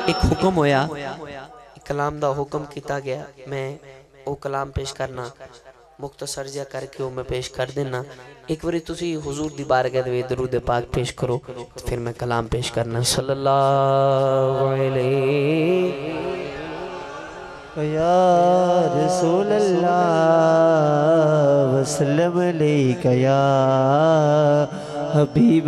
एक हुक्म होया, कलाम दा हुक्म किया गया। मैं वो कलाम पेश करना मुख्तसर जिहा करके वो मैं पेश कर देना। एक बारी तुसी हुजूर दी बारगाह दे विच दरूद पाक पेश करो, फिर मैं कलाम पेश करना। सल्लल्लाहु अलैहि या रसूल अल्लाह वसल्लम अलैका या हबीब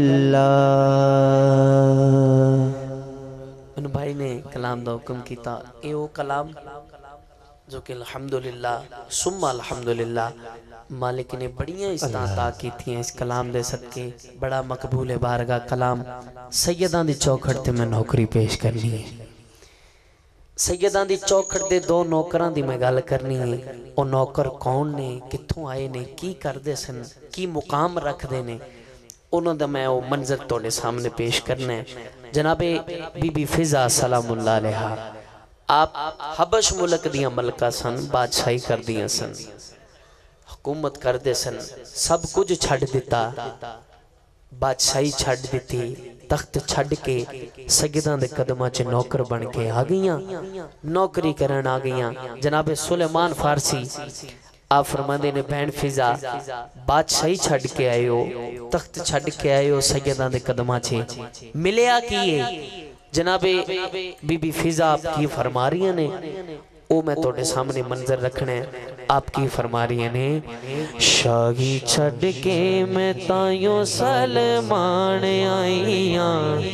अल्लाह। उन भाई ने कलाम दा हुक्म किया। ये वो कलाम जो कि अल्हम्दुलिल्लाह सुम्मा अल्हम्दुलिल्लाह मालिक ने बड़ियां इस्ताता की थी इस कलाम दे सदके। बड़ा मकबूल है बारगाह कलाम। सैयदां दी चौखट ते मैं नौकरी पेश करनी है। सैयदां दी चौखट दे दो नौकरां दी मैं गल करनी है। वो नौकर कौन ने, कित्थों आए ने, की करदे सन, की मुकाम रखदे ने, उन्हों दा मैं वो मंजर तुहाडे सामने पेश करना है। जनाबे बीबी फिजा सलामुल्लाह अलैहा आप हबश मुल्क दियां मलका सन, बादशाही कर दियां सन, हुकूमत करदे सन, सब कुछ छड़ दिता, बादशाही छड़ दी, तख्त छड़ के सैयदां दे कदमां च नौकर बन के आ गईयां, नौकरी करन आ गईयां। जनाबे सुलेमान फारसी आप फरमांदे ने बहन फिजा बादशाही छड़ के आए हो, तख्त छड़ के आए हो, सैयदां दे कदमां च मिलया की है? जनाबे बीबी फिजा आपकी फरमा रही ने, वो मैं थोड़े सामने मंजर रखना है। आपकी फरमा रही ने, शाही छड़ के मैं तायों सलमान आईया,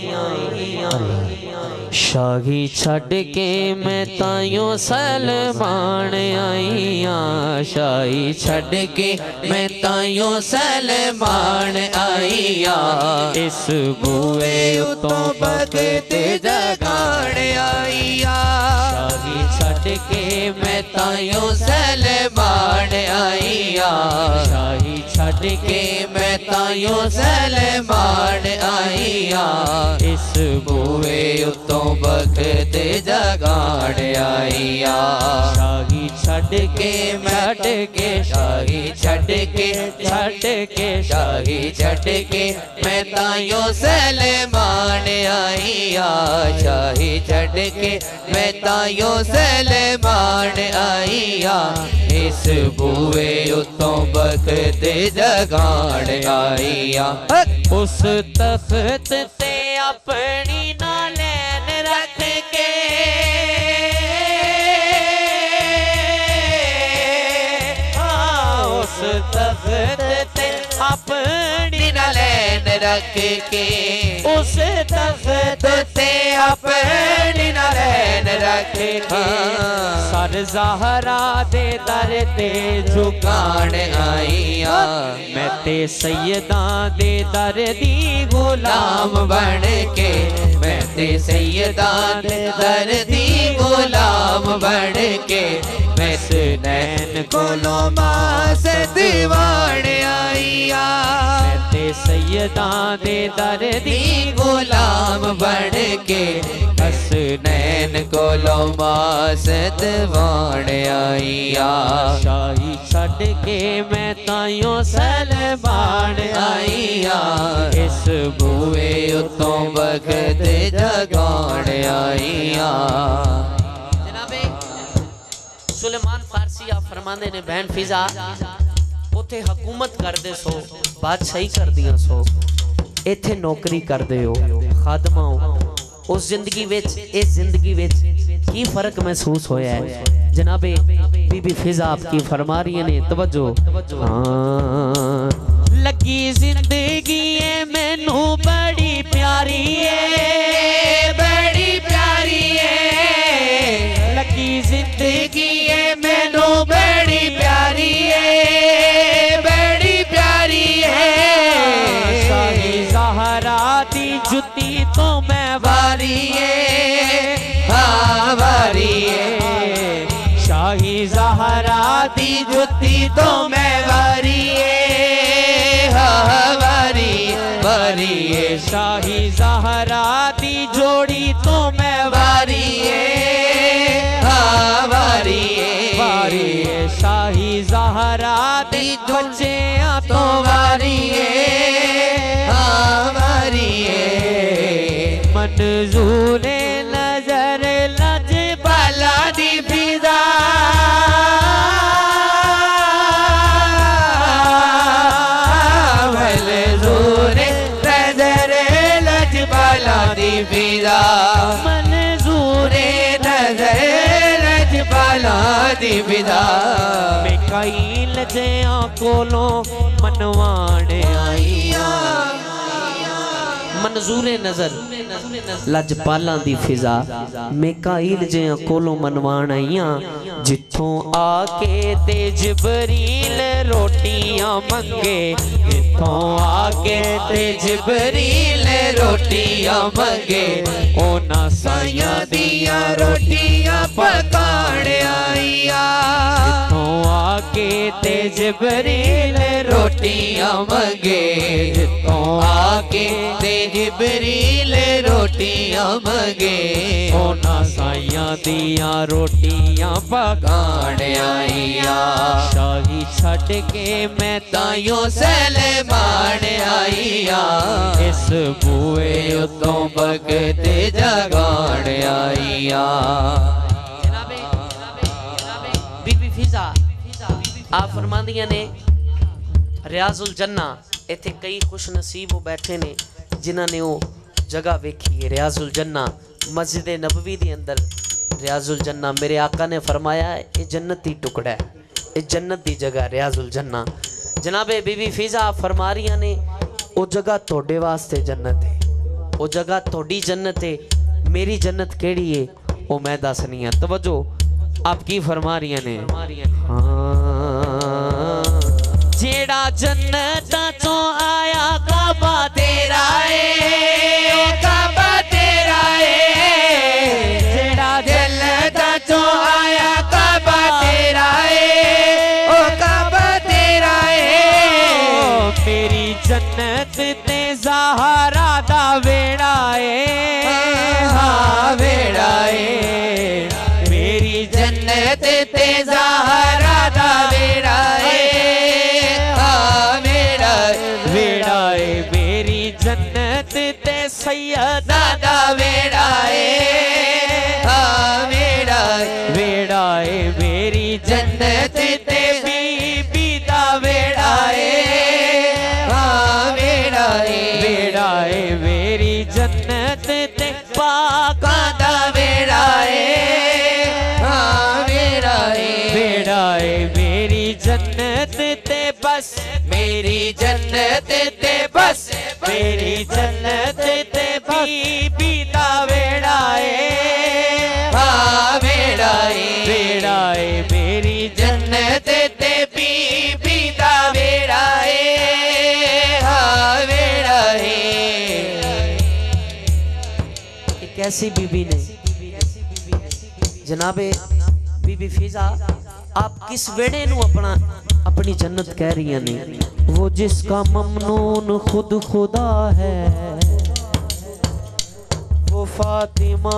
शाही छड़ के मैं तायों सलमान आईया, शाही छड़ के मैं तायों सलमान आईया, इस बुए उतों बगत जगाण आईया, शाही छड़ के मैं तायों सलमान आईया, शाही छड़ के मैं तायों सलमान आईया, इस बुए उतों बगत जगाण आईया, शाही छड़ के मैं शाही छड़ के शाही छड़ के मैं तायों सलमान आईया, शाही छड़ के मैं तायों सलमान आईया, इस बुए उतों बगत जगाण आईया, उस तख्त ते अपनी नालैन रख के, उस तख्त ते अपनी नालैन रख के, उस तख्त ते अपनी नालैन रख के, सर ज़हरा दे दर ते झुकाण आईया, मैं ते सैयदां दे दर दी गुलाम बन के, मैं ते सैयदां दे दर दी गुलाम बन के, मैं सुनैन कोलों मास दीवान आईया, मैं ते सैयदां दे दर दी गुलाम बन के, हसनैन कोलों मास दीवान आईया, शाही छड़ के मैं तायों सलमान आईया, इस बुए उतों बगत जगाण आईया। जनाबे सुलेमान फारसी आप फरमांदे ने बहन फिजा उथे हुकूमत करदे सो, बादशाही कर दियां सो, इथे नौकरी करदे हो, खादमा हो। उस जिंदगी विच इस जिंदगी विच की फर्क महसूस होया है? जनाबे बीबी फिजा आपकी फरमा रही ने, तवज्जो, हाँ लगी जिंदगी है मैनू बड़ी प्यारी है, बड़ी प्यारी है, लगी जिंदगी है मैनू बड़ी प्यारी है, बड़ी प्यारी है, शाही ज़हरा दी जुती तो मैं वारी है, हाँ वारी है, शाही ज़हरा दी जुती तो मैं वारी है, हाँ वारी वारी है, शाही ज़हरा दी जोड़ी तो मैं वारी है, हाँ वारी है, वारी है, शाही ज़हरा दी बच्चे तो वारी है, हाँ वारी है, मंजूर दी फिजा मंजूरे नजर लजपाला दी फिजा मिकाईल जिया कोलों मनवाने आईया मंजूरे नजर लजपाला दी फिजा मिकाईल जिया कोलों मनवाण आईया जिथों आके ते जिबरील रोटियां मंगे जिथों आके ते जिबरील रोटियां मंगे ओना साइयां दिया रोटियां पकाण आईया जिथों आके ते जिबरील रोटियां मंगे जिथों आके ते जिबरील रोटियां मंगे ओना साइयां दिया रोटियां पकाण आईया शाही छड़ के मैं ताइयों सलमान आईया इस बुए उतों बगते जगाण आईया बीबी फिजा आप फरमांदियां ने रियाजुल जन्ना इत्थे कई खुश नसीब बैठे ने जिन्हां ने वो जगह वेखी है रियाजुल जन्ना मस्जिद नबवी के अंदर रियाजुल जन्ना मेरे आका ने फरमाया ये जन्नती टुकड़ा है ये जन्नत की जगह रियाजुल जन्ना जनाबे बीबी फिजा फरमा रही ने वो जगह तोड़े वास्ते जन्नत है वो जगह तोड़ी जन्नत है मेरी जन्नत केड़ी है वो मैं दसनी है तवज्जो आप की फरमा रही ने जेड़ा जन्नत तो आया काबा तेरा है काबा तेरा है जेड़ा जन्नत तो आया काबा तेरा है ओ काबा तेरा है मेरी जन्नत ते ज़हरा दा वेड़ा है हाँ वेड़ा है मेरी जन्नत ते ज़हरा दा वेड़ा है मेरी जन्नत ते सैयदा दा वेड़ा है हाँ वेड़ा है मेरी जन्नत ते बीबी दा वेड़ा है हाँ वेड़ा है मेरी जन्नत ते पाका दा वेड़ा है हाँ वेड़ा है मेरी जन्नत ते बस मेरी जन्नत ते बस मेरी जन्नत ते बीबी दा वेड़ा है हाँ वेड़ा है मेरी जन्नत ते बीबी दा वेड़ा है हाँ वेड़ा है एक ऐसी बीबी ने जनाबे बीबी फिजा आप किस वेड़े नू अपना अपनी जन्नत कह रही ने वो जिसका ममनून खुद खुदा है वो फातिमा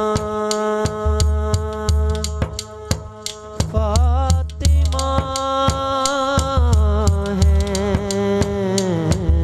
फातिमा है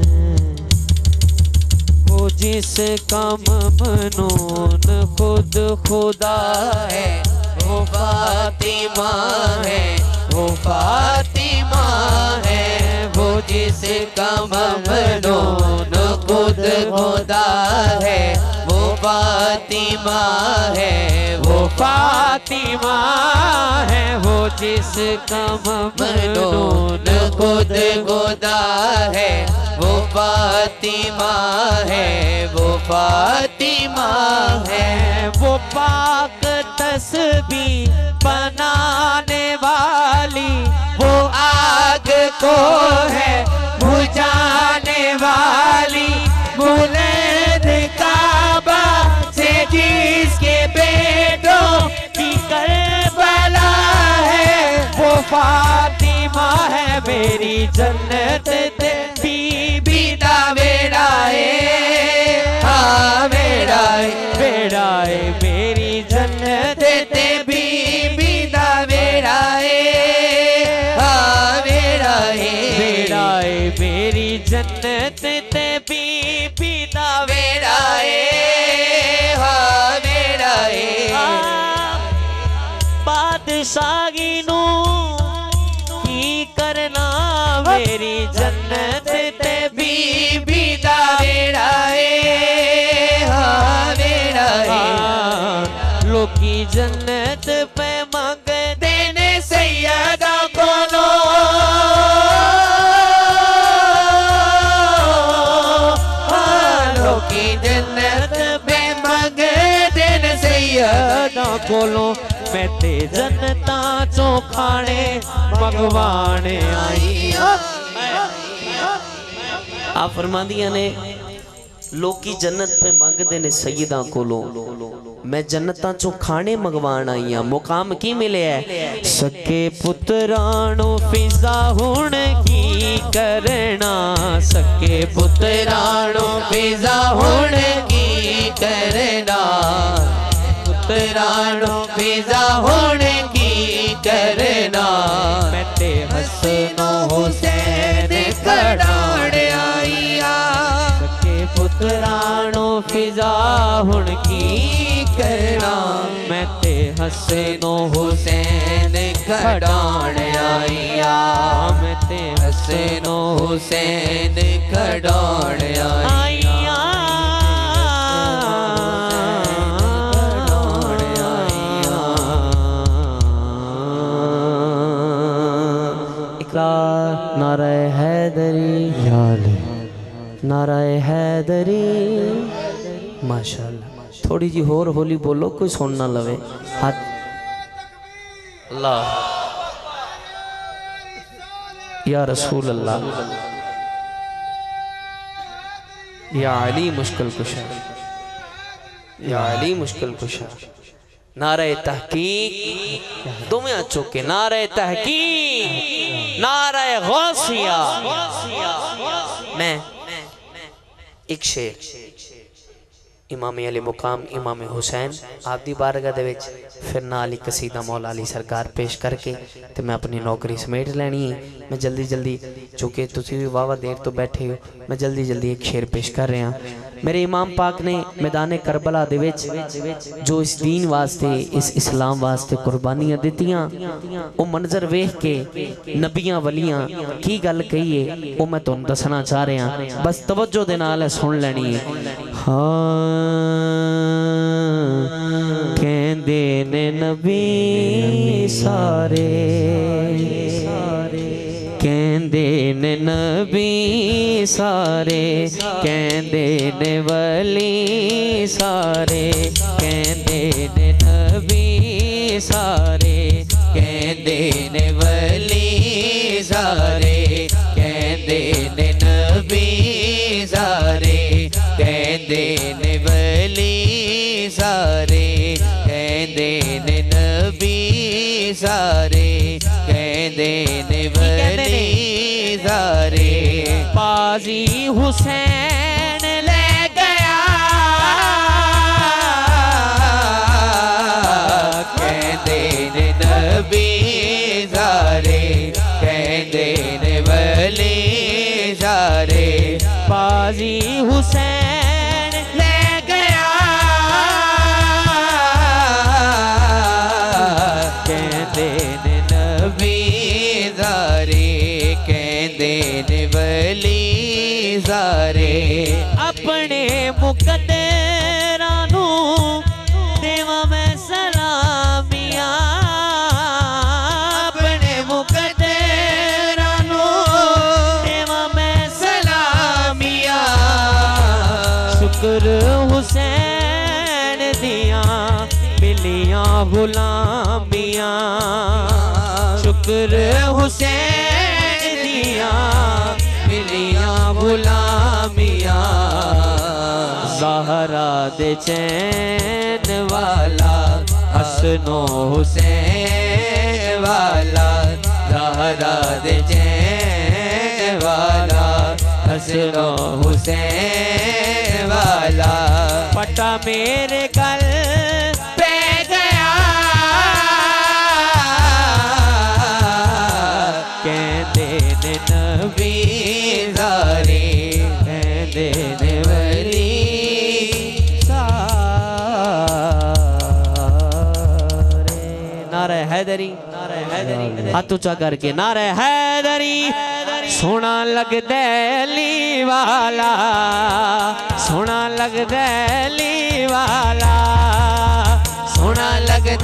वो जिसका ममनून खुद खुदा है वो फातिमा है वो फातिमा है वो जिसका ममनून खुद खुदा है वो फातिमा है वो फातिमा है वो जिसका ममनून खुद खुदा है वो फातिमा है वो फातिमा है वो पाक तस्बीह बनाने वाली वो आग को है बुझाने वाली बुलंद काबा से जिसके बेटों की करबला है वो फातिमा है मेरी जन्नत बीबी दा वेड़ा है हाँ वेड़ा है मेरी जन्नत बीबी दा वेड़ा है हाँ वेड़ा है मेरी जन्नत बीबी दा वेड़ा है हाँ वेड़ा है बादशाही नू की करना मेरी जन्नत बीबी दा वेड़ा है हाँ जन्नत पे मंगदे ने सैयदा कोलो लोकी जन्नत पे मंगदे ने सैयदा कोलो मैं ते जन्नता चो खाने मंगवाने आई। आप फरमादियां ने लोकी जन्नत पे मंगदे ने सैयदा कोलों मैं जन्नतां चो खाने मंगवाण आई हां। मुकाम की मिले है सके पुत्राणो फिजा हुण की करना सके पुत्राणो फिजा हुण की करना पुत्राणो फिजा हुण की करना मैं ते हसनो हुसैन कढ़ाण आईया सके पुत्राणो फिजा हुण की करना मैं ते हसनो हुसैन कढ़ाण आईया मैं ते हसनो हुसैन कढ़ाण आईया नारे हैदरी नारे हैदरी माशाल्लाह। थोड़ी जी होर होली बोलो कोई सुन ना लवे। हाथ अल्लाह या रसूल अल्लाह या अली मुश्किल कुशा या अली मुश्किल कुशा। नारे तहकीक दुमिया चुके नारे तहकीक नारे गौसिया। मैं एक शेर इमाम अली मुकाम इमाम हुसैन आप दी बारगाह दे विच फिर नाल ही कसीदा मौला अली सरकार पेश करके ते मैं अपनी नौकरी समेट लैनी है। मैं जल्दी जल्दी चूँकि तुसीं भी वावा देर तो बैठे हो मैं जल्दी जल्दी एक शेर पेश कर रहा। मेरे इमाम पाक ने मैदान करबला दे विच जो इस दीन वास्ते इस इस्लाम वास्ते कुर्बानियां दित्तियां वो मंजर वेख के नबियां वलियां की गल कही है वो मैं तुहानूं दसना चाह रहा। बस तवज्जो दे नाल सुन लैनी है। हाँ कहंदे ने नबी सारे कहंदे ने नबी सारे कहंदे ने वली सारे कहंदे ने नबी सारे कहंदे ने वली सारे कहंदे ने नबी सारे कहंदे ने वली सारे कहंदे ने नबी सारे कहंदे ने वली सारे। पाजी हुसैन ले गया कहंदे ने नबी सारे कहंदे ने वली सारे। पाजी हुसैन ले गया कहंदे ने नबी सारे कहंदे ने वली सारे। अपने मुकद्दरां नू देवा मैं सलामियां अपने मुकद्दरां नू देवा मैं सलामियां शुक्र हुसैन दियां मिलियां गुलामियां शुक्र हुसैन दियां मिलियां गुलामियां। ज़हरा दे चैन वाला हसनो हुसैन वाला ज़हरा दे चैन वाला हसनो हुसैन वाला। पटा मेरे गल पे गया कहंदे ने नबी सारे कहंदे ने वली सारे। नारे हैदरी हाथ ऊंचा करके नारे हैदरी। सोना लगदा अली वाला सोना लगदा अली वाला सोना लगदा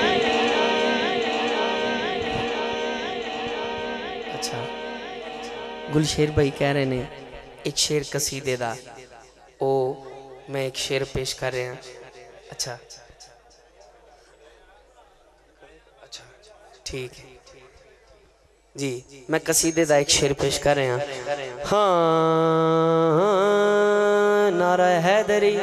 अच्छा गुलशेर भाई कह रहे ने एक शेर कसीदे दा ओ मैं एक शेर पेश कर रहा। अच्छा अच्छा ठीक है जी, मैं कसीदे दा एक शेर पेश कर रहा। हाँ नारा हैदरी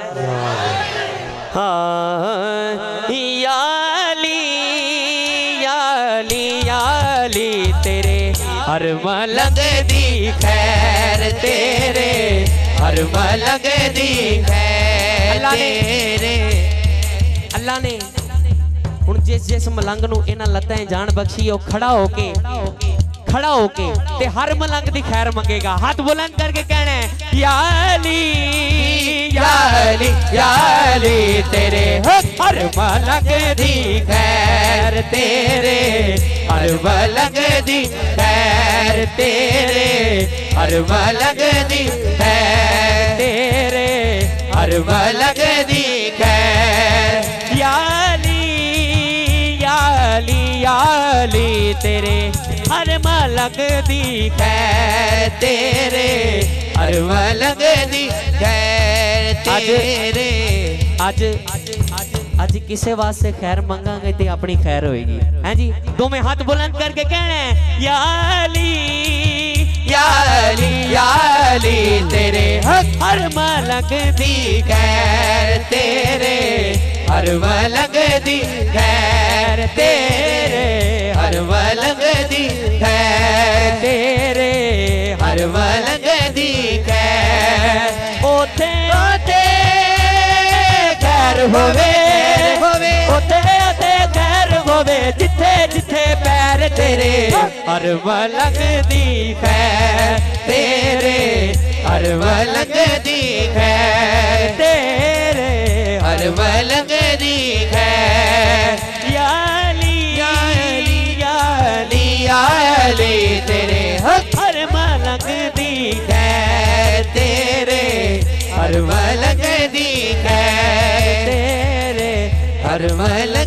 हाँ याली याली याली तेरे हर मलंग दी खैर तेरे, हर मलंग दी खैर तेरे। अल्लाह ने हुण जिस मलंग नूं इन्हां लत्तां जान बख्शी ओ खड़ा होके ते हर मलंग दी खैर मंगेगा। हाथ बुलंद करके कहना है या अली या अली या अली तेरे, हर मलंग दी खैर तेरे, हर मलंग दी खैर तेरे, हर मलंग दी खैर तेरे, हर मलंग दी खैर। या अली तेरे हर मलंग दी खैर तेरे, हर मलंग दी खैर तेरे। आज किसे वास्ते खैर मंगांगे ते अपनी खैर होएगी हैं जी। दो में हाथ बुलंद करके कहना है या अली या अली या अली तेरे, हर मलंग दी खैर तेरे, हर मलंग दी खैर तेरे, हर मलंग दी खैर तेरे, हर मलंग दी खैर। ओथे ओथे खैर होवे ओथे खैर होवे जिथे जिथे पैर तेरे, हर मलंग दी खैर तेरे, हर मलंग दी खैर तेरे, हर मलंग दी खैर। या अली या अली या अली या अली तेरे, हर मलंग दी खैर तेरे, हर मलंग दी खैर तेरे, हर मलंग